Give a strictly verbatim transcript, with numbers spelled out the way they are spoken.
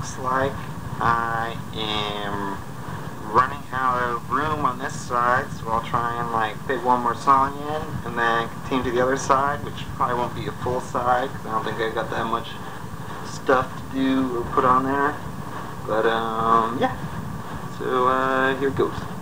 looks like I am running out of room on this side, so I'll try and like fit one more song in and then continue to the other side, which probably won't be a full side because I don't think I got that much stuff to do or put on there. But um, yeah, so uh, here it goes.